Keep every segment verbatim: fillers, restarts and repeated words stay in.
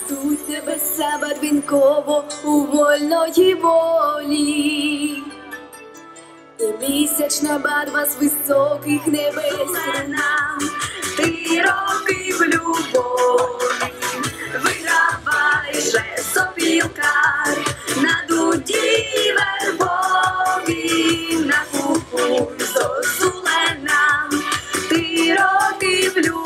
Несуть небеса барвінково у вольної волі. І місячна барва з високих небес нам, ти роки в любові, вигравай же сопілкар на дуді вербові, на купу зозуле нам, ти роки в любові.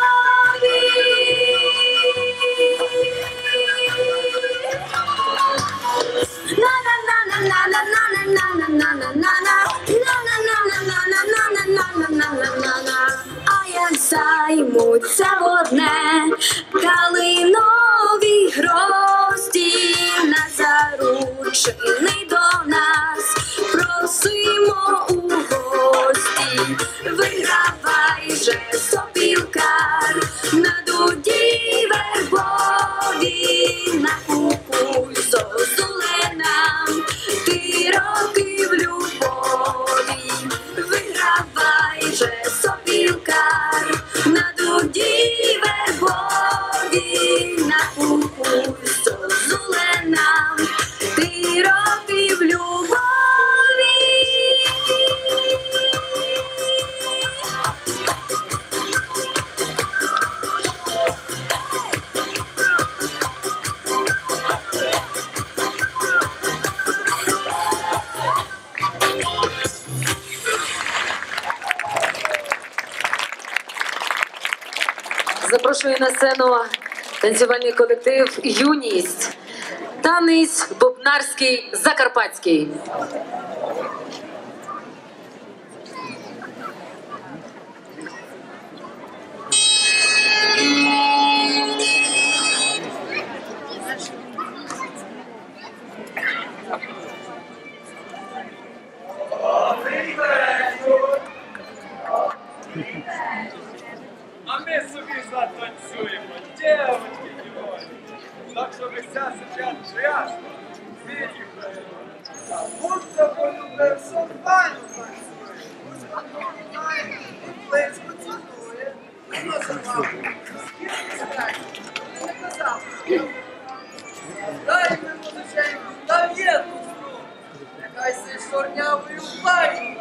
А як займуться в одне калинові грозді, на заручини до нас просимо у гості, вигравай же сопілкар на дуді вербові, на купу зозуле нам, ти роки в любові, вигравай же сопілкар на дуді вербові, на купу зозуле нам, ти роки в любові. Запрошую на сцену танцювальний колектив «Юність». Танець бубнарський закарпатський. А ми собі затанцюємо, дівчатки дівочки. Так що ви вся сидять ясно, виїхаємо. А будь-то полюбився, файно танцює. Будь-то полюбився, і близько цілує. І називав, скільки сидять, не казав. Дай ми музиченьку, та є тут зру. Нехай си чорнявою файно.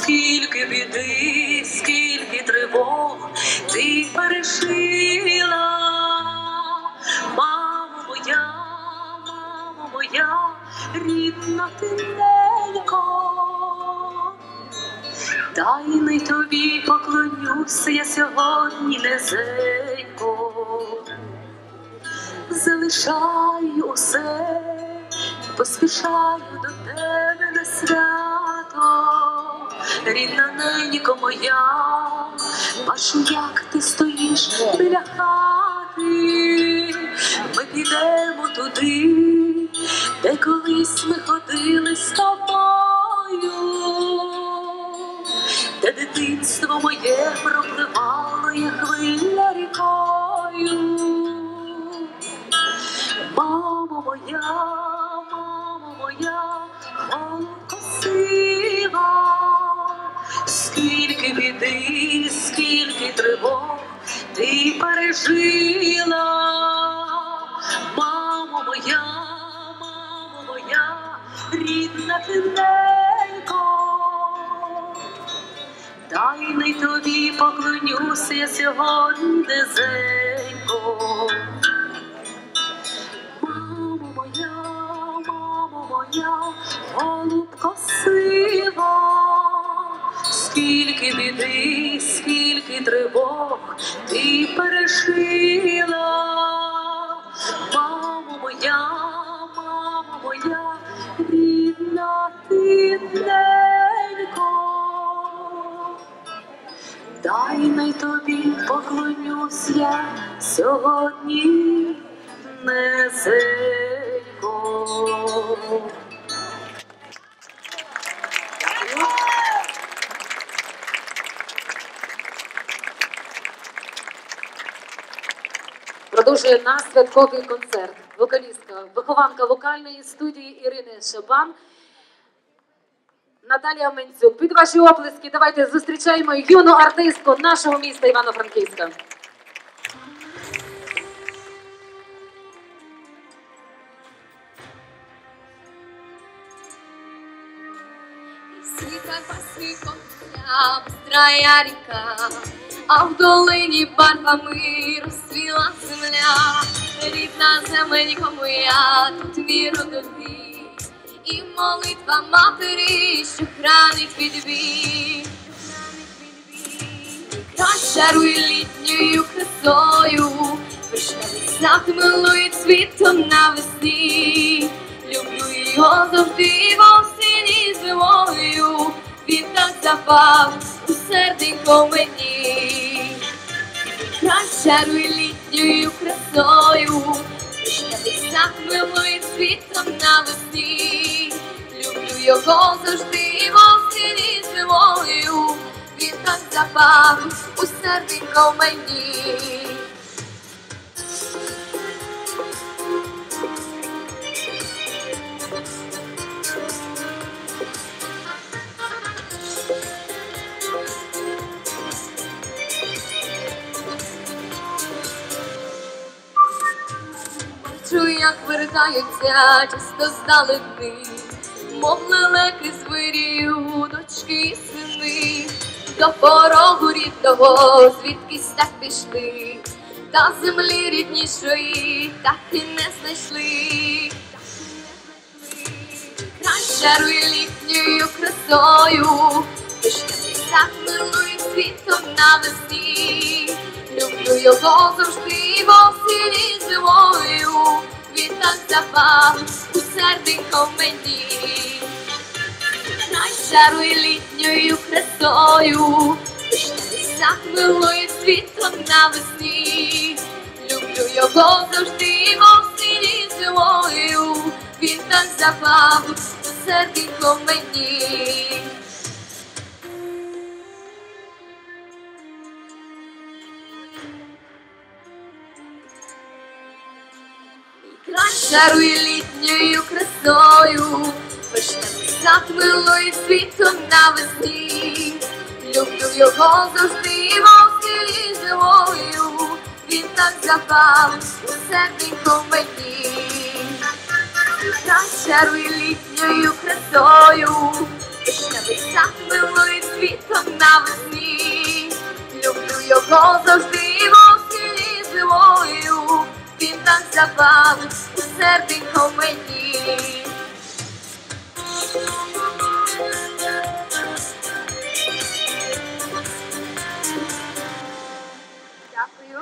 скільки біди, скільки тривог ти пережила. Мамо моя, мамо моя, рідна ти ненько, тайний тобі поклонюся я сьогодні низенько. Залишаю усе, поспішаю до тебе на свято. Рідна ненько моя, бачу, як ти стоїш біля хати. Ми підемо туди, де колись ми ходили з тобою, де дитинство моє пропливало, як хвиля рікою. Мамо моя, мамо моя, голубко сива, скільки біди, скільки тривог ти пережила. Мамо моя, мамо моя, рідна ти ненько, тайний тобі поклонюся я сьогодні низенько. Мамо моя, мамо моя, голубко сива, скільки біди, скільки тривог ти пережила. Мамо моя, мамо моя, рідна ти ненько, тайний тобі поклонюсь я сьогодні низенько. Продовжує наш святковий концерт вокалістка, вихованка вокальної студії Ірини Шабан Наталія Менцюк. Під ваші оплески давайте зустрічаємо юну артистку нашого міста Івано-Франківська. Карпатський котля, быстрая ріка, а в долині барвами розцвіла земля. Рідна земленько моя, тут мій родовій, і молитва матері, що хранить від бід. Край чарує літньою красою, вишневий сад милує цвітом навесні. Люблю його завжди в осінні зимою, він так запав у серденько мені. Край чарує літньою красою, вишневий сад милує цвітом навесні. Люблю його завжди в осінні зимою, він так запав у серденько мені. Бачу, як вертаються часто здалеки, мов лелеки з вирію, дочки і сини, до порогу рідного, звідкись так пішли, та землі ріднішої так і не знайшли. Край чарує літньою красою, вишневий сад милує світом навесні. Люблю його завжди в осінні зимою, він так запав у серденько мені. Край чарує літньою красою, вишневий сад милує світом навесні. Люблю його завжди в осінні зимою, він так запав у серденько мені. Край чарує літньою красою, вишневий сад милує світом навесні. Люблю його завжди в осінні зимою, він так запав у серденько мені. Край чарує літньою красою, вишневий сад милує світом навесні. Люблю його завжди в осені зимою. Він так запалив у серденько мені. Дякую.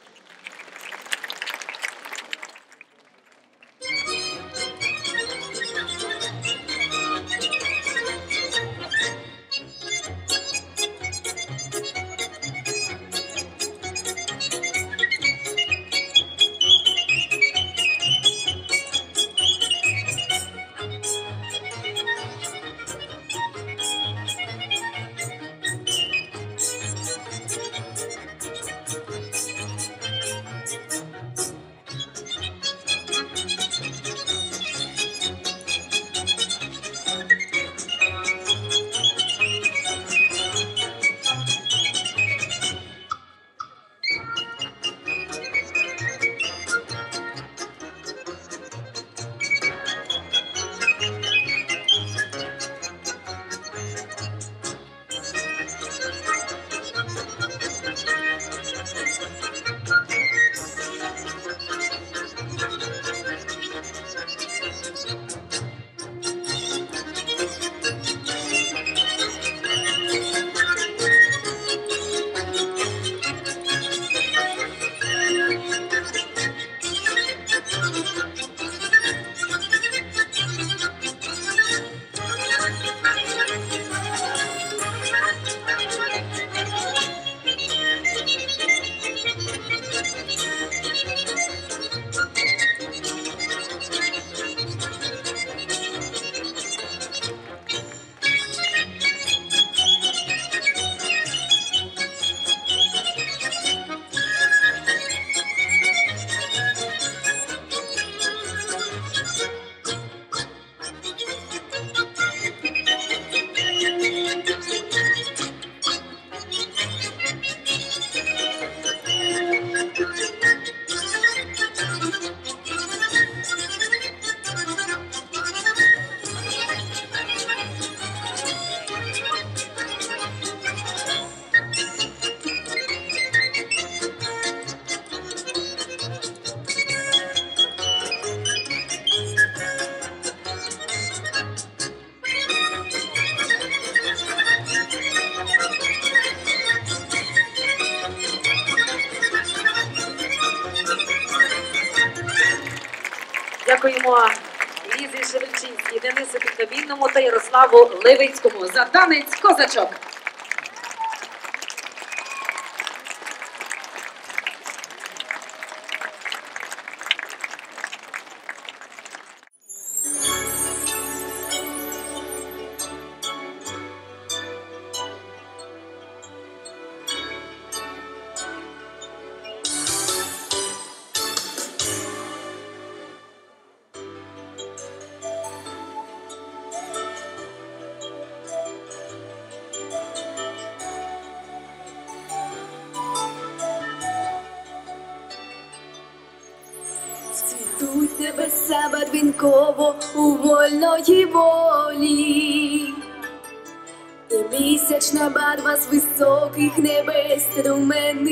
Дякуємо Лізі Шевельчинській, Денису Підкабінному та Ярославу Левицькому за танець «Козачок». Цвітуть небеса барвінково у вольної волі, і місячна барва з високих небес струменить,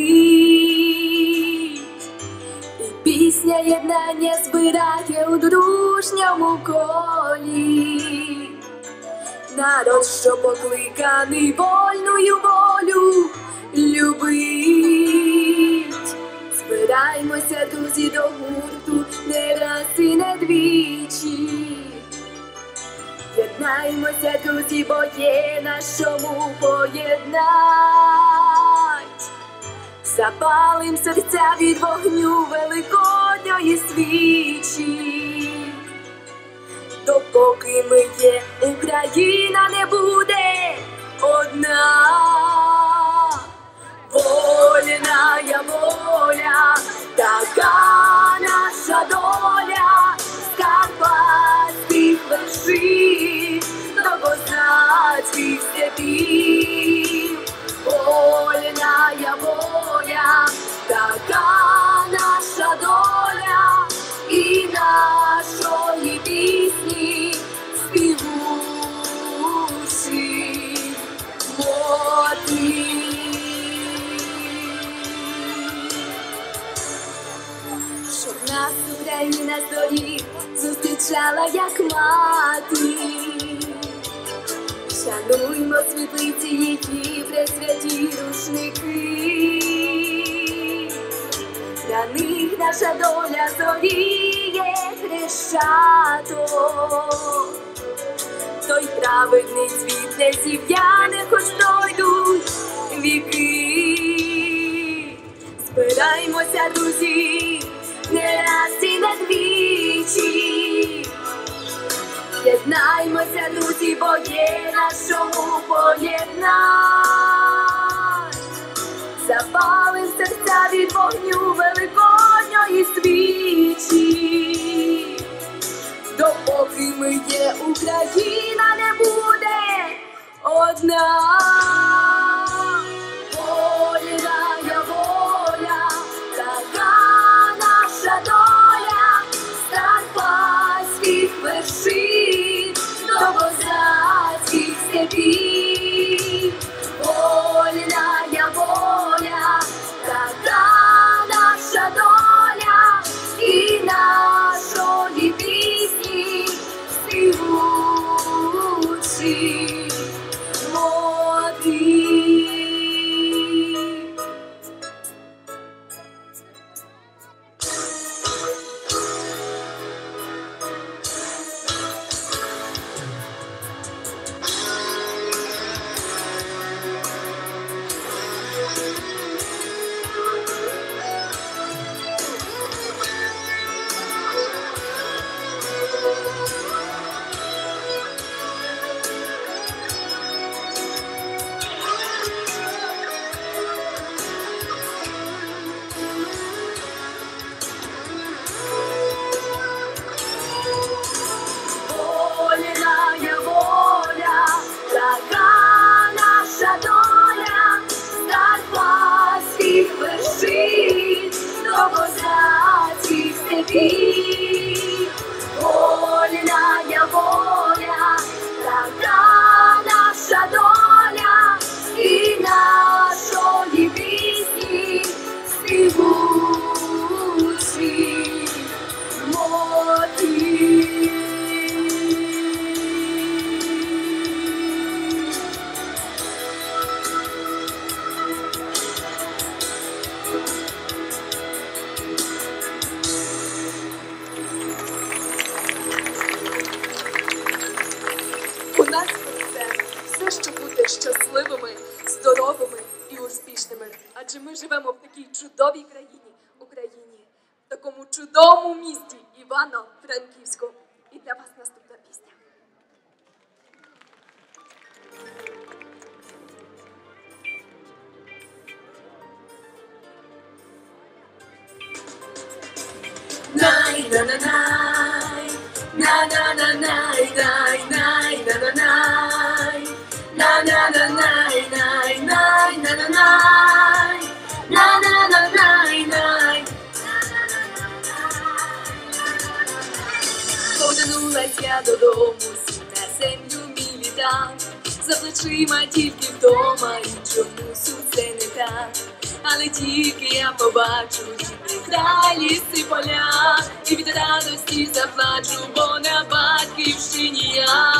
і пісня єднання збирає у дружньому колі. Народ, що покликаний вольною волю любить. Збираймося, друзі, до гурту не раз і не двічі. Єднаймося, друзі, бо є на чому поєднать. Запалим серця від вогню великодньої свічі. Допоки ми є, Україна не буде одна. Вольная воля, така наша доля, з карпатських вершин до козацьких степів. Вольная воля, така наша доля, і нашої пісні співучі. Україна з доріг зустрічала, як мати. Шануймо світлиці, які пресвяті рушники. На них наша доля зоріє хрещато. Той праведний світ не зів'яне, хоч пройдуть віки. Збираймося, друзі, не раз і не двічі. Єднаймося, друзі, бо є на чому поєднать. Запалим серця від вогню великодньої свічі. Допоки ми є, Україна не буде одна. Воля, воля, така наша доля, стан паських вершин до козацьких степів. Вольна воля, така наша доля, і нашої пісні співучі мотив. Вольна воля, така наша доля, і нашої пісні співучі мотив. У нас це все, щоб бути щасливими, здоровими і успішними. Адже ми живемо в такій чудовій країні, Україні, в такому чудовому місті Івано Франківську. І для вас наступна пісня. Най на на най, на на на най най най на на най, на на на най най най на на най, на на на най най. Повернулась я додому, сів на землю мій літак, за плечима тільки вдома і чомусь усе не так. Але тільки я побачу рідний край, ліси, поля, і від радості заплачу, бо на батьківщині я.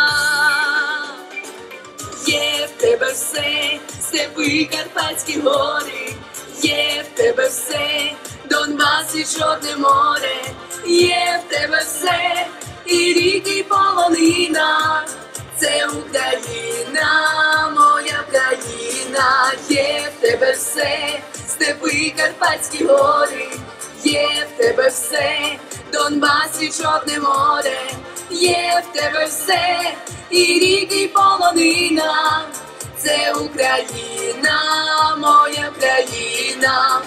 Є в тебе все, степи, Карпатські гори, є в тебе все, Донбас і Чорне море, є в тебе все, і ріки, і полонина. Це Україна, моя країна, є в тебе все, степи, Карпатські гори, є в тебе все, Донбас і Чорне море, є в тебе все, і ріки, і полонина. Це Україна, моя країна.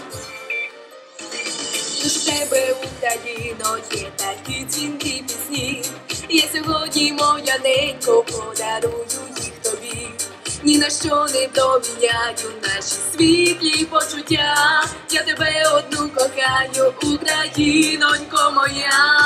Тож в тебе, Україно, є такі дзвінки пісні. Я сьогодні, моя ненько, подарую їх тобі. Ні на що не доміняю наші світлі почуття. Я тебе одну кохаю, Українонько моя.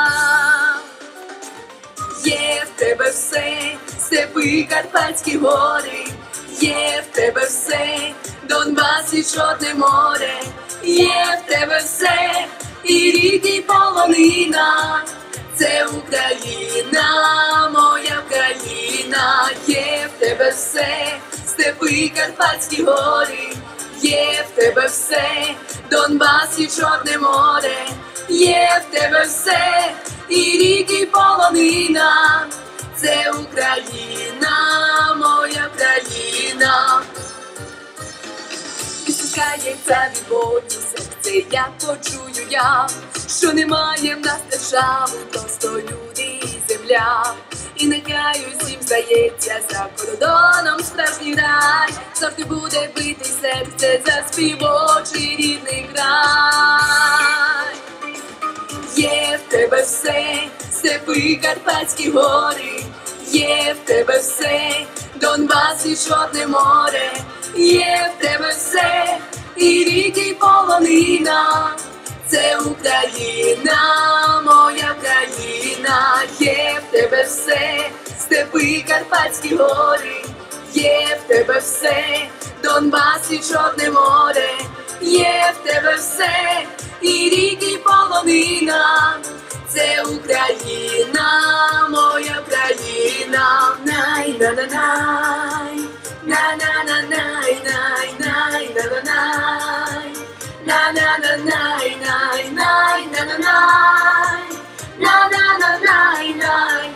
Є в тебе все, степи, Карпатські гори, є в тебе все, Донбас і Чорне море, є в тебе все, і ріки полонина. Це Україна, моя країна, є в тебе все, степи, Карпатські гори, є в тебе все, Донбас і Чорне море, є в тебе все, і ріки полонина. Це Україна, моя країна. І стискається від болю серце, як почую я, що немає в нас держави, просто люди і земля. І нехай усім здається, за кордоном справжній рай, завжди буде бити серце за співочий рідний край. Є в тебе все, степи, Карпатські гори, є в тебе все, Донбас і Чорне море, є в тебе все, і ріки полонина. Це Україна, моя країна, є в тебе все, степи, Карпатські гори, є в тебе все, Донбас і Чорне море, є в тебе все, і ріки полонина. Це Україна, моя країна, най-на-на-най, на-на-на-най-най-най, на-на-най, на-на-на-най-най, най-на-на-най, на-на-на-най-най.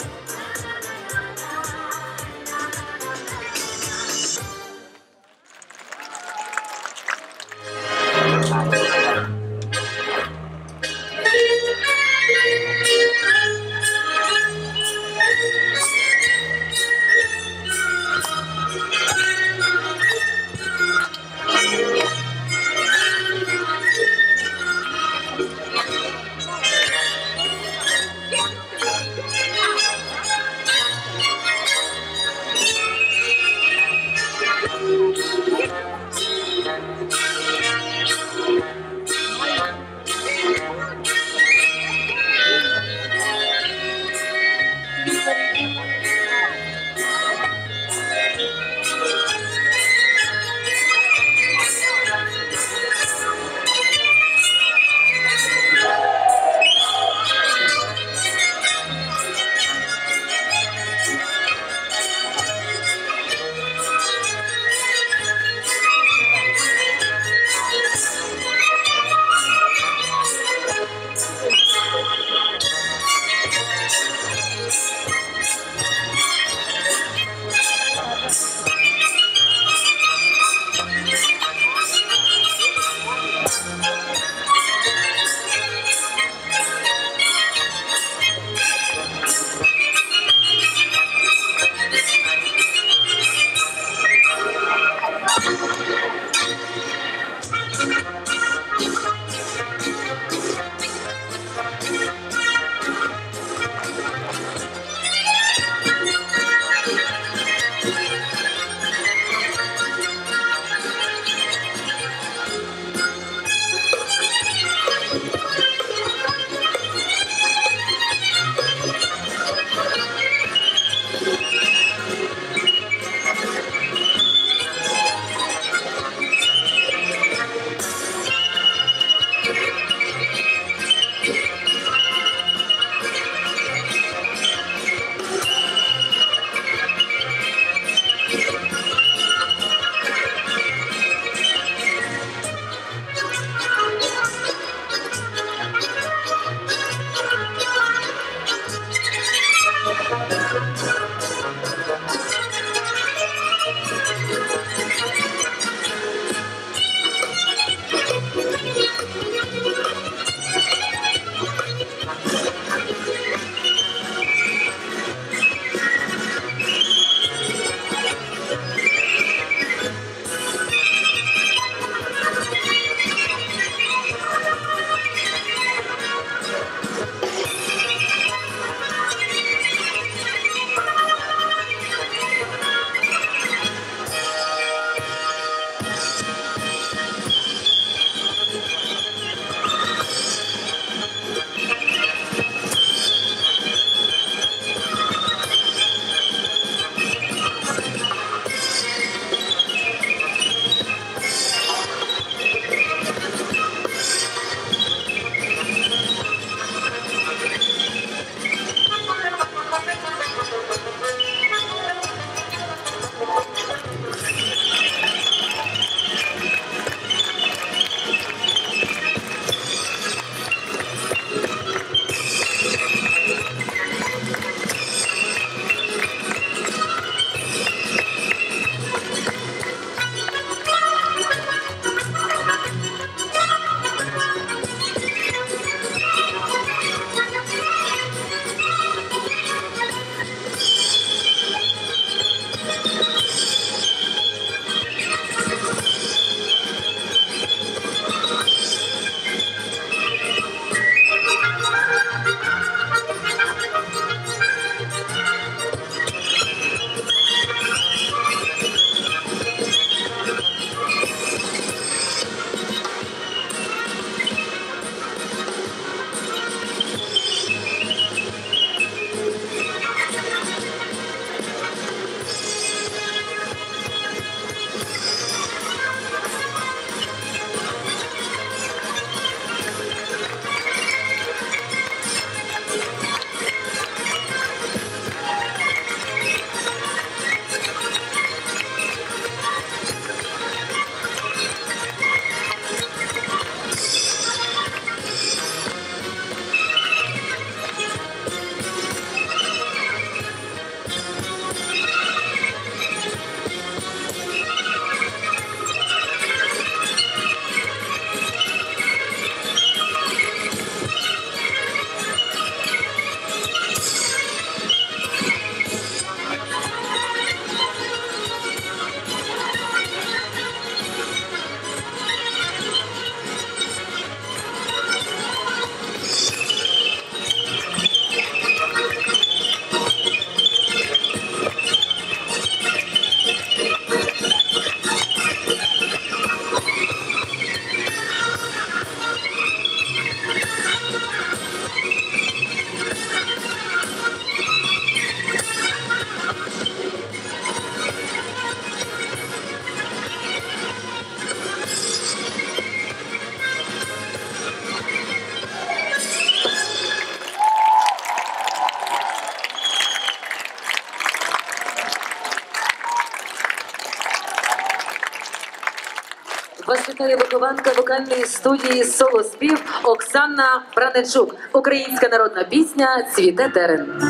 Вас вітає вихованка вокальної студії «Соло-спів» Оксана Браничук. Українська народна пісня «Цвіте терен».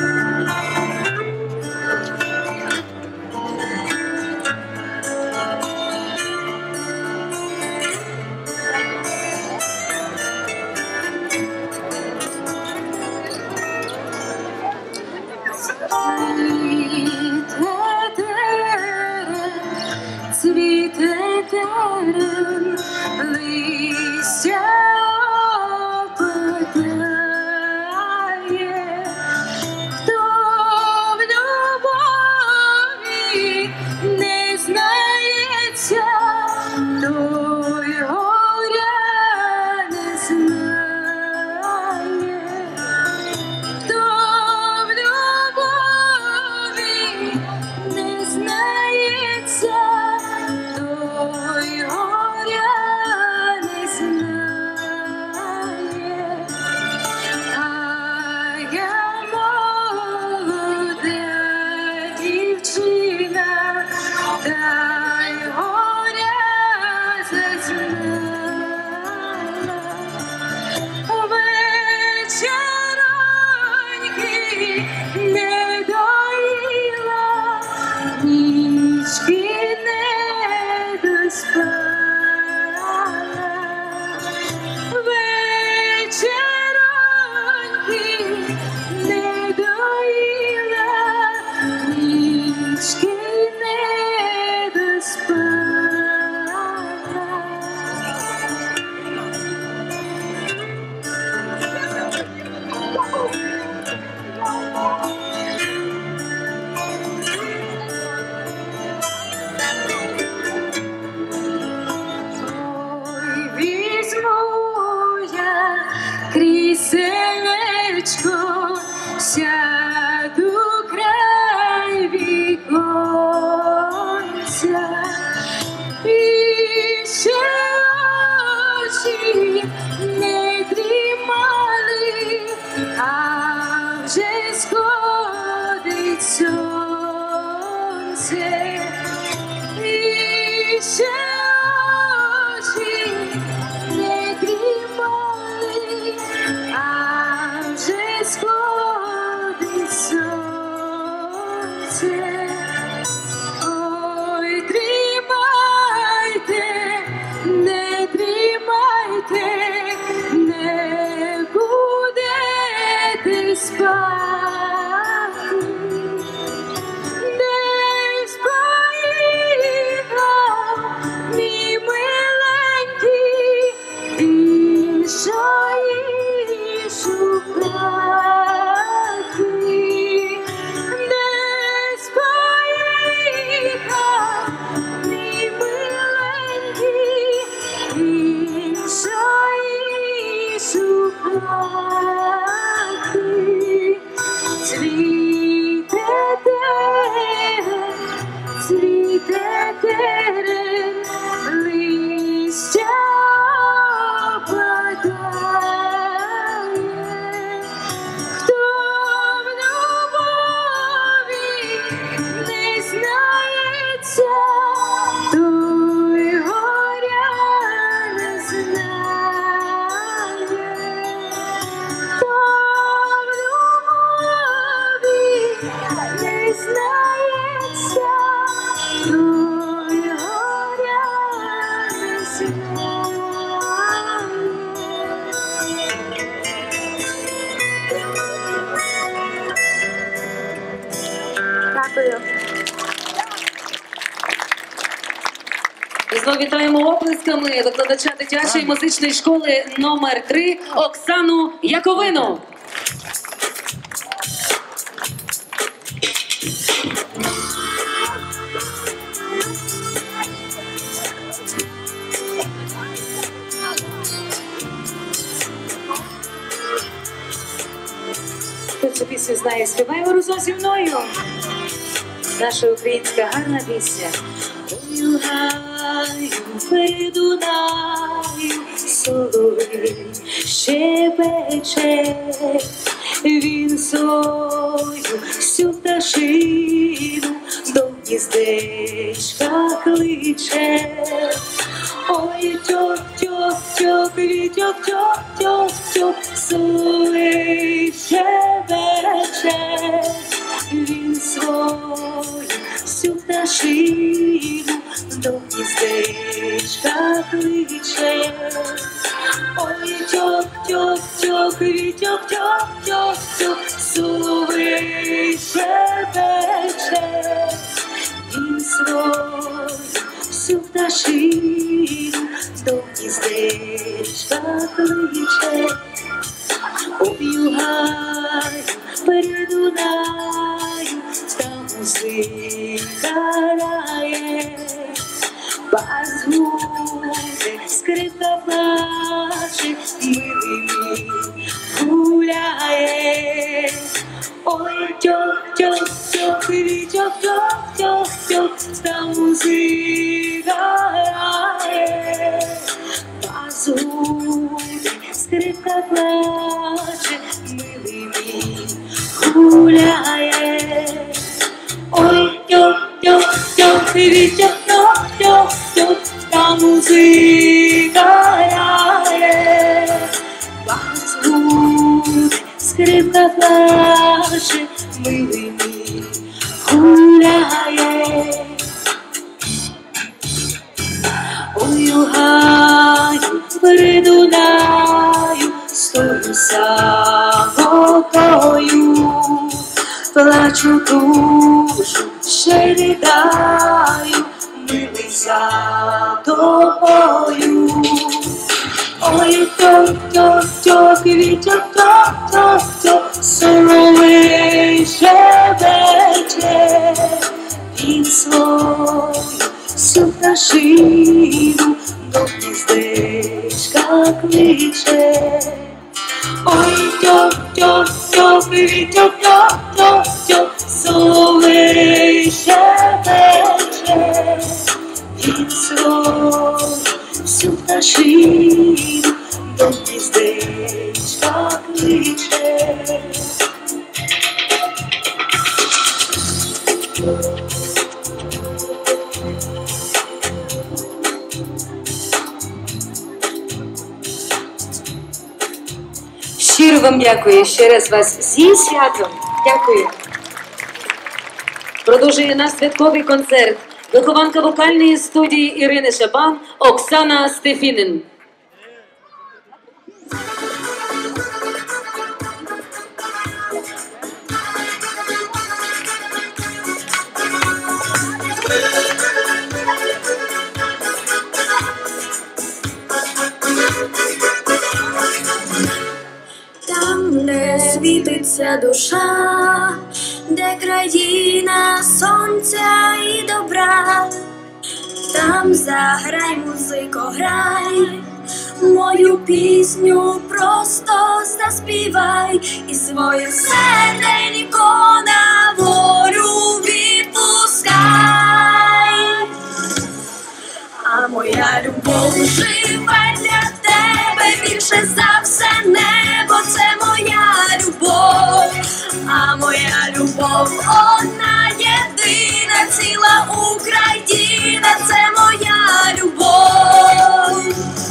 Цвіте терен, листя опадає, хто в любові не знається, той горя не знає, хто в любові не знається, той горя не знає. А я молода дівчина, та й горя зазнала. Вечероньки не доїла, нічки не доспала. Вечероньки не доїла, нічки не доспала. Ой, візьму я кріселечко, сяду край віконця, і ще очі не дрімали, а вже сходить сонце. І ще очі не дрімали, а вже сходить сонце. Ой, дрімайте, не дрімайте, не будете спати. Десь поїхав мій миленький, іншої шукати. Десь поїхав мій миленький, іншої шукати. Цвіте терен, цвіте терен, листя опадає, хто в любові не знається, той горя не знає, хто в любові не знається, той горя не знає. Дякую. І знову вітаємо оплесками викладача дитячої музичної школи номер три Оксану Яковину. Хто цю пісню знає, співаємо разом зі мною. Наша українська гарна пісня. Гаю, гаю, перед Дунаю, соловей щебече, він свою всю пташину до гніздечка кличе. Ой, тьох-тьох-тьох, тьох-тьох-тьох-тьох, соловей щебече, він свою всю пташину до гніздечка кличе. Ой, тьох-тьох-тьох, тьох-тьох-тьох-тьох, соловей щебече, він свою всю пташину до гніздечка кличе. Ой, гаю, перед Дунаю, там музика грає, бас гуде, скрипка плаче, милий мій гуляє. Ой, тьох-тьох-тьох, тьох-тьох-тьох-тьох, там музика грає, бас гуде, скрипка плаче, милий мій гуляє. Ой, тьох-тьох-тьох, тьох-тьох-тьох-тьох, там музика грає, бас гуде, скрипка плаче, милий мій гуляє. Ой, у гаю, перед Дунаю, стою самотою, плачу душу, ще ридаю, милий за тобою. Ой, тьох-тьох-тьох, тьох-тьох-тьох-тьох, соловей щебече, він свою всю пташину до гніздечка кличе. Ой, тьох-тьох-тьох, тьох-тьох-тьох-тьох, соловей щебече, він свою всю пташину до гніздечка кличе. Щиро вам дякую, ще раз вас зі святом. Дякую. Продовжує наш святковий концерт вихованка вокальної студії Ірини Шабан Оксана Стефінин. Там, де світиться душа, де країна сонця і добра, там заграй, музико, грай, мою пісню просто заспівай і своє серденько на волю відпускай. А моя любов живе для тебе більше за все небо, це моя любов. А моя любов одна єдина, ціла Україна, це моя любов.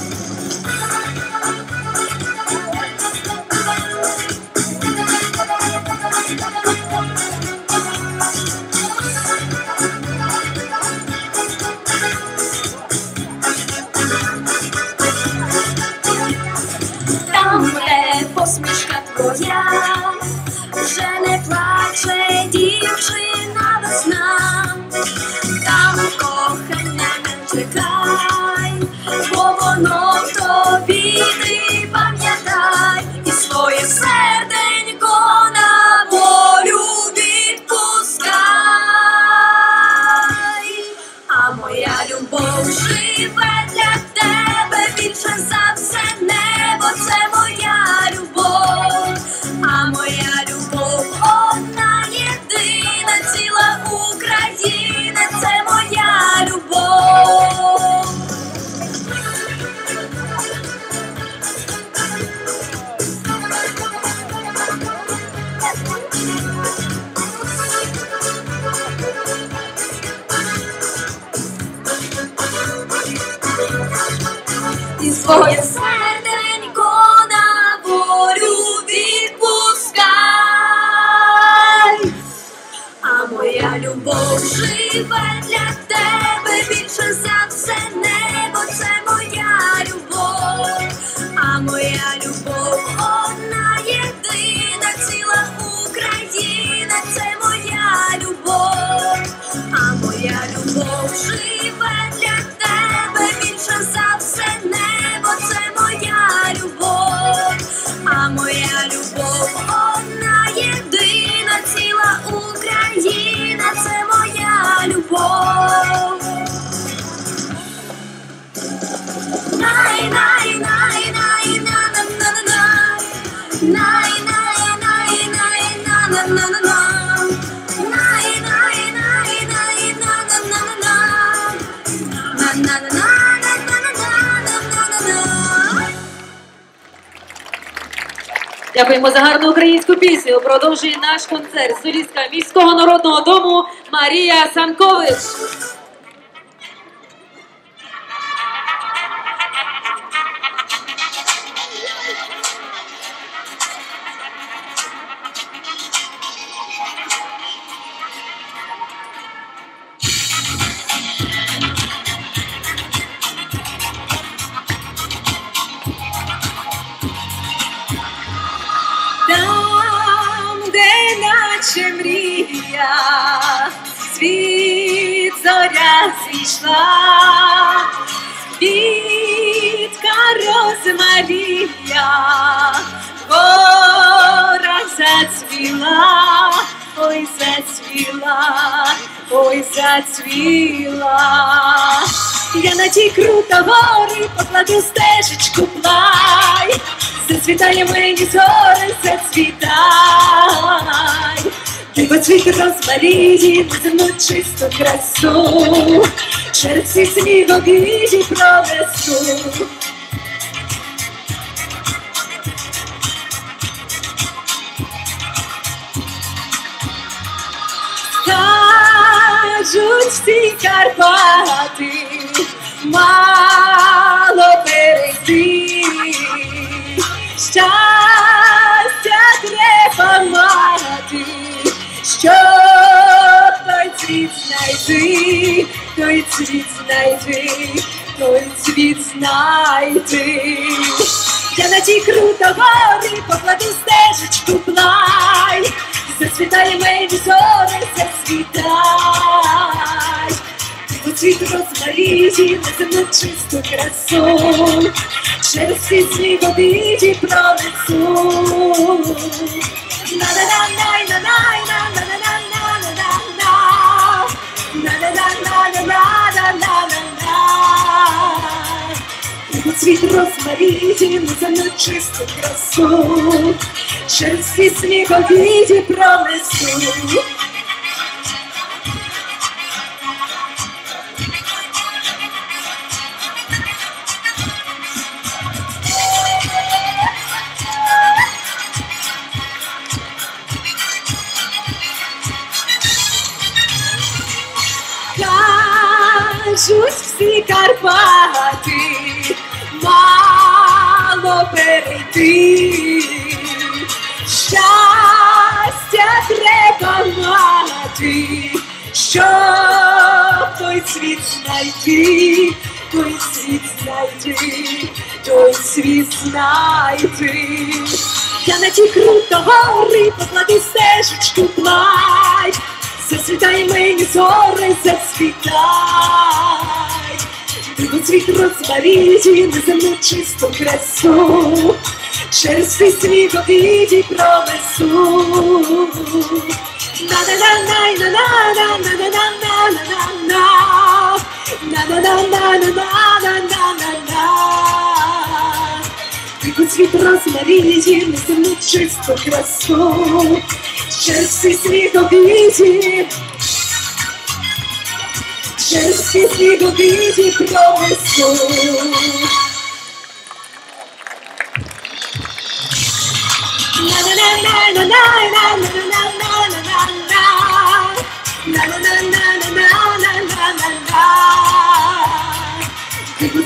Там, де посмішка твоя вже не плаче дівчина, своє серденько на волю відпускай. А моя любов живе для тебе більше за все небо, це моя любов. А моя любов одна єдина, ціла Україна, це моя любов. А моя любов живе для тебе більше за все небо, це моя любов. А моя любов одна єдина, ціла Україна, це моя любов. Най, най, най, най, на, на, на, на, на. Най, най, най, най, на, на, на, на, на. Най, най, най, най, на, на, на, на, на. На, на, на, на, на, на, на, на, на, на. Дякуємо за гарну українську пісню. Продовжує наш концерт солістка міського народного дому Марія Санкович. Там, де наче мрія, світ зоря зійшла, квітка розмарія, гора зацвіла, ой зацвіла, ой зацвіла. Я на тій круто горі покладу стежечку плай, зацвітає мені зори, зацвітай. Дивоцвіт розмарії, неземну чисту красу, через всі снігові пронесу. Кажуть всі Карпати, мало перейти, щастя треба мати, щоб той цвіт знайти, той цвіт знайти, той цвіт знайти. Я на тій круто горі покладу стежечку плай, зацвітає мені зори, зацвітай. Цвіт розмарії, неземну чисту красу, через всі снігові пронесу. Цвіт розмарії, неземну чисту красу, через всі снігові пронесу. Кажуть всі Карпати, мало перейти, щастя треба мати, щоб той світ знайти, той світ знайти, той світ знайти. Я на ті круто гори покладу стежечку плай, зацвітай мені зори, зацвітай. Дивоцвіт розмарії, неземну чисту красу, через всі снігові пронесу. Дивоцвіт розмарії, неземну чисту красу, через всі снігові, через всі снігові пронесу.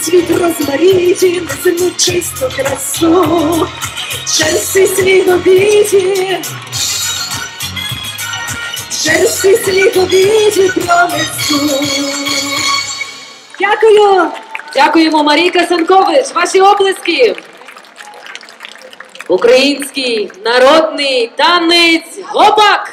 світ розмаріті, несемо чисту красу, черствий слід обіді, черствий слід обіді пронесу. Дякую! Дякуємо, Марійка Санкович. Ваші оплески! Український народний танець гопак!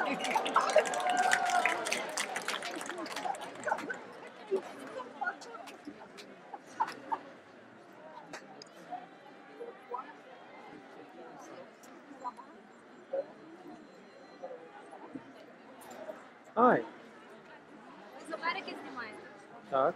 Ай. З Америки знімаєте? Так.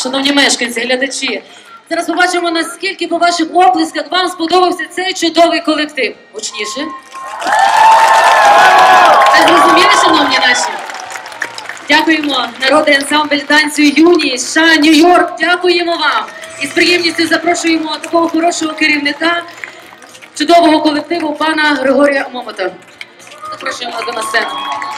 Шановні мешканці, глядачі, зараз побачимо, наскільки по ваших оплесках вам сподобався цей чудовий колектив. Гучніше. Це зрозуміли, шановні наші? Дякуємо, народний ансамбль танцю «Юні», США, Нью-Йорк, дякуємо вам. І з приємністю запрошуємо такого хорошого керівника, чудового колективу, пана Григорія Момота. Запрошуємо вас до на сцену.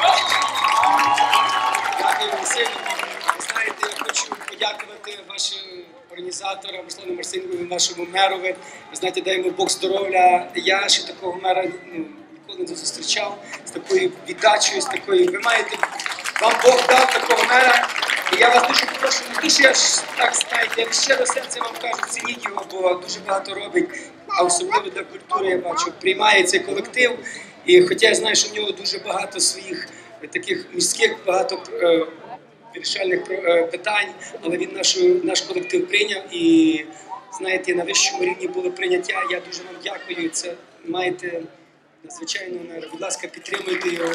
Дякую вам сильно. Ви знаєте, я хочу подякувати вашим організаторам, Руслану Марсинкові, нашому мерові. Ви знаєте, дай йому Бог здоров'я. Я ще такого мера ну, ніколи не зустрічав з такою віддачею, з такою. Ви маєте, вам Бог дав такого мера. І я вас дуже прошу, не дуже я ж так знаєте, я щиро серце вам кажу, цініть його, бо дуже багато робить, а особливо для культури, я бачу, приймає цей колектив. І хоча я знаю, що в нього дуже багато своїх таких міських, багато е, вирішальних е, питань, але він нашу, наш колектив прийняв і, знаєте, на вищому рівні було прийняття. Я дуже вам дякую. Це маєте надзвичайно мера. Будь ласка, підтримуйте його.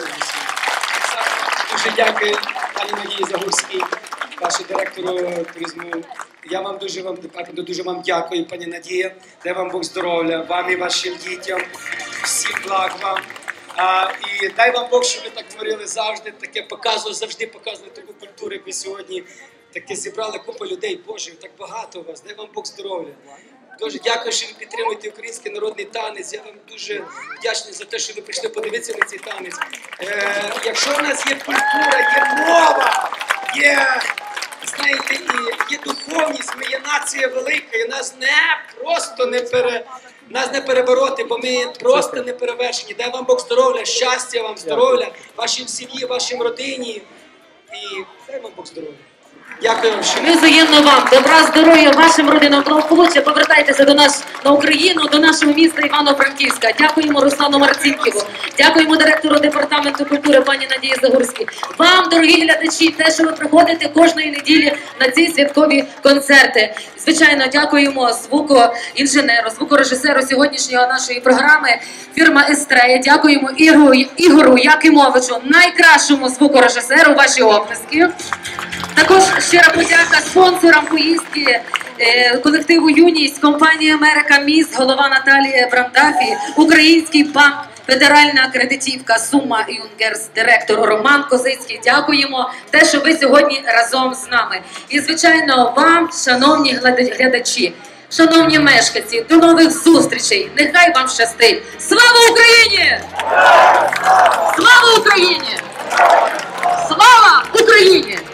Дуже дякую пані Надії Загорській, вашому директору туризму. Я вам дуже вам дуже вам дякую, пані Надія. Дай вам Бог здоров'я, вам і вашим дітям, всім благ вам. А, і дай вам Бог, щоб ви так творили завжди, таке показували, завжди показували таку культуру, як ви сьогодні. Таке зібрали купу людей, Боже, так багато у вас. Дай вам Бог здоров'я. Дуже дякую, що ви підтримуєте український народний танець. Я вам дуже вдячний за те, що ви прийшли подивитися на цей танець. Е, якщо в нас є культура, є мова, є, знаєте, і є духовність, ми є нація велика, і нас не просто не пере... Нас не перебороти, бо ми просто не перевершені. Дай вам Бог здоров'я, щастя вам, здоров'я, вашій сім'ї, вашій родині. І дай вам Бог здоров'я. Дякую вам. Ми взаємно вам. Добра, здоров'я вашим родинам, благополуччя. Повертайтеся до нас на Україну, до нашого міста Івано Франківська. Дякуємо Руслану Марцінківу. Дякуємо директору департаменту культури пані Надії Загорській. Вам, дорогі глядачі, те, що ви приходите кожної неділі на ці святкові концерти. Звичайно, дякуємо звукоінженеру, звукорежисеру сьогоднішньої нашої програми, фірма «Естрея». Дякуємо Ігору, Ігору Якимовичу, найкращому звукорежисеру. Ваші оплески. Також щира подяка спонсорам поїздки, е, колективу «Юність», компанії «Америка Міс», голова Наталія Брандафі, Український банк, Федеральна кредитівка «Сума Юнгерс», директор Роман Козицький. Дякуємо те, що ви сьогодні разом з нами. І, звичайно, вам, шановні глядачі, шановні мешканці, до нових зустрічей. Нехай вам щастить. Слава Україні! Слава Україні! Слава Україні!